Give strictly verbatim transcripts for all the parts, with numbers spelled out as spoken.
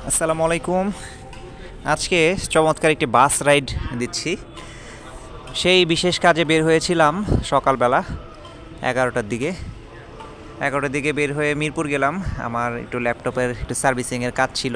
আসসালামু আলাইকুম। আজকে চমৎকার একটি বাস রাইড দিচ্ছি। সেই বিশেষ কাজে বের হয়েছিলাম সকালবেলা এগারোটার দিকে এগারোটার দিকে বের হয়ে মিরপুর গেলাম। আমার একটু ল্যাপটপের একটু সার্ভিসিংয়ের কাজ ছিল।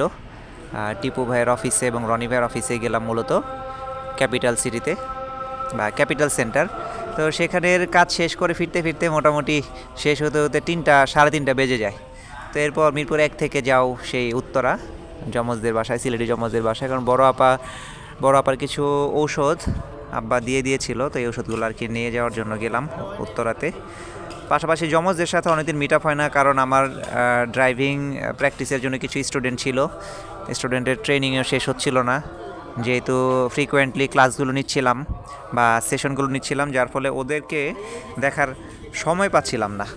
টিপু ভাইয়ের অফিসে এবং রনি ভাইয়ের অফিসে গেলাম, মূলত ক্যাপিটাল সিটিতে বা ক্যাপিটাল সেন্টার। তো সেখানের কাজ শেষ করে ফিরতে ফিরতে মোটামুটি শেষ হতে হতে তিনটা সাড়ে তিনটা বেজে যায়। তো এরপর মিরপুর এক থেকে যাও সেই উত্তরা যমজদের বাসায়, সিলেটি যমজদের বাসায়, কারণ বড় আপা বড় আপার কিছু ঔষধ আব্বা দিয়ে দিয়েছিল, তো এই ওষুধগুলো আর কি নিয়ে যাওয়ার জন্য গেলাম উত্তরাতে। পাশাপাশি যমজদের সাথে অনেকদিন মিট আপ হয় না, কারণ আমার ড্রাইভিং প্র্যাকটিসের জন্য কিছু স্টুডেন্ট ছিল, স্টুডেন্টের ট্রেনিংও শেষ হচ্ছিল না, যেহেতু ফ্রিকোয়েন্টলি ক্লাসগুলো নিচ্ছিলাম বা সেশনগুলো নিচ্ছিলাম, যার ফলে ওদেরকে দেখার সময় পাচ্ছিলাম না।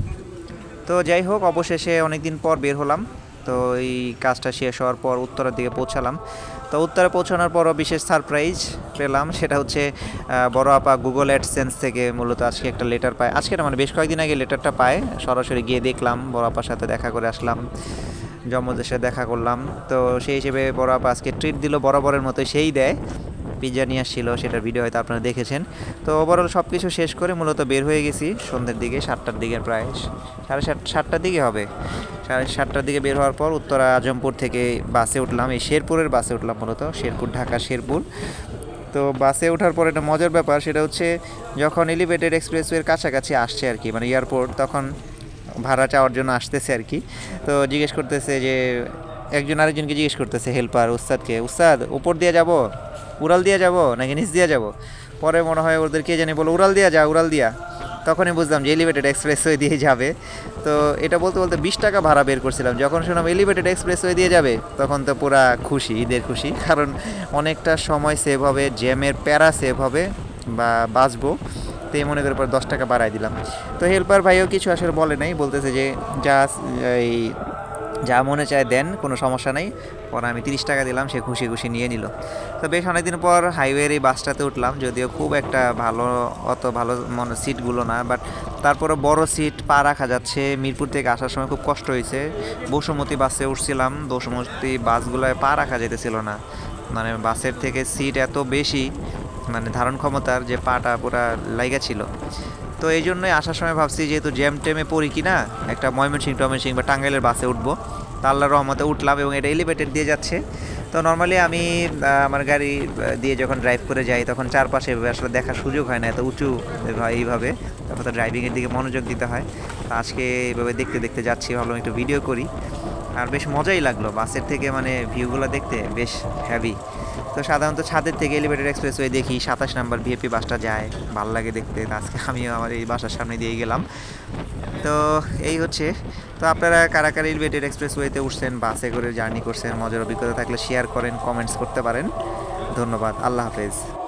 তো যাই হোক, অবশেষে অনেক দিন পর বের হলাম। তো এই কাজটা শেষ হওয়ার পর উত্তরের দিকে পৌঁছালাম। তো উত্তরে পৌঁছানোর পরও বিশেষ সারপ্রাইজ পেলাম, সেটা হচ্ছে বড় আপা গুগল অ্যাডসেন্স থেকে মূলত আজকে একটা লেটার পায়। আজকে না, মানে বেশ কয়েকদিন আগে লেটারটা পায়। সরাসরি গিয়ে দেখলাম, বড় আপার সাথে দেখা করে আসলাম, জমজদের সাথে দেখা করলাম। তো সেই হিসেবে বড় আপা আজকে ট্রিট দিল, বরাবরের মতো সেই দেয়। পিৎজা নিয়ে আসছিল, সেটার ভিডিও হয়তো আপনারা দেখেছেন। তো ওভারঅল সব কিছু শেষ করে মূলত বের হয়ে গেছি সন্ধ্যের দিকে, সাতটার দিকে, প্রায় সাড়ে সাত সাতটার দিকে হবে। সাড়ে সাতটার দিকে বের হওয়ার পর উত্তরা আজমপুর থেকে বাসে উঠলাম, এই শেরপুরের বাসে উঠলাম, মূলত শেরপুর, ঢাকা শেরপুর। তো বাসে ওঠার পর একটা মজার ব্যাপার, সেটা হচ্ছে যখন এলিভেটেড এক্সপ্রেসওয়ের কাছাকাছি আসছে আর কি, মানে এয়ারপোর্ট, তখন ভাড়া চাওয়ার জন্য আসতেছে আর কি। তো জিজ্ঞেস করতেছে যে, একজন আরেকজনকে জিজ্ঞেস করতেছে, হেল্পার উস্তাদকে, উস্তাদ উপর দিয়ে যাব, উড়াল দিয়ে যাব নাকি নিচ দিয়ে যাব? পরে মনে হয় ওদের কে জানি বলো উড়াল দিয়া যা, উড়াল দিয়া। তখনই বুঝলাম যে এলিভেটেড এক্সপ্রেসওয়ে দিয়ে যাবে। তো এটা বলতে বলতে বিশ টাকা ভাড়া বের করছিলাম। যখন শুনলাম এলিভেটেড এক্সপ্রেসওয়ে দিয়ে যাবে, তখন তো পুরা খুশি, ঈদের খুশি, কারণ অনেকটা সময় সেভ হবে, জ্যামের প্যারা সেভ হবে বা বাঁচবো। তো এই মনে করে পর দশ টাকা বাড়াই দিলাম। তো হেল্পার ভাইও কিছু আসলে বলে নাই, বলতেছে যে যা এই যা মনে চায় দেন, কোনো সমস্যা নেই। পরে আমি তিরিশ টাকা দিলাম, সে খুশি খুশি নিয়ে নিল। তো বেশ অনেকদিন পর হাইওয়ের এই বাসটাতে উঠলাম, যদিও খুব একটা ভালো, অত ভালো মনে সিটগুলো না, বাট তারপরে বড় সিট পা রাখা যাচ্ছে। মিরপুর থেকে আসার সময় খুব কষ্ট হয়েছে। বসুমতী বাসে উঠছিলাম, বসুমতী বাসগুলোয় পা রাখা যেতেছিল না, মানে বাসের থেকে সিট এত বেশি, মানে ধারণ ক্ষমতার, যে পাটা পুরা লাইগা ছিল। তো এই জন্যই আসার সময় ভাবছি যেহেতু জ্যাম ট্যামে পড়ি কি না, একটা ময়মনসিংহ টয়মনসিংহ বা টাঙ্গাইলের বাসে উঠবো। তা আল্লাহর রহমতে উঠলাম, এবং এটা এলিভেটেড দিয়ে যাচ্ছে। তো নর্মালি আমি আমার গাড়ি দিয়ে যখন ড্রাইভ করে যাই, তখন চারপাশে এভাবে আসলে দেখার সুযোগ হয় না, এত উঁচু হয় এইভাবে, তারপর তো ড্রাইভিংয়ের দিকে মনোযোগ দিতে হয়। তো আজকে এইভাবে দেখতে দেখতে যাচ্ছি, ভাবলাম একটু ভিডিও করি। আর বেশ মজাই লাগলো বাসের থেকে, মানে ভিউগুলো দেখতে বেশ হ্যাভি। তো সাধারণত ছাদের থেকে এলিভেটেড এক্সপ্রেসওয়ে দেখি, সাতাশ নাম্বার ভিএপি বাসটা যায়, ভালো লাগে দেখতে। আজকে আমিও আমার এই বাসার সামনে দিয়ে গেলাম। তো এই হচ্ছে। তো আপনারা কারা কারা এলিভেটেড এক্সপ্রেসওয়েতে উঠছেন, বাসে করে জার্নি করছেন, মজার অভিজ্ঞতা থাকলে শেয়ার করেন, কমেন্টস করতে পারেন। ধন্যবাদ, আল্লাহ হাফেজ।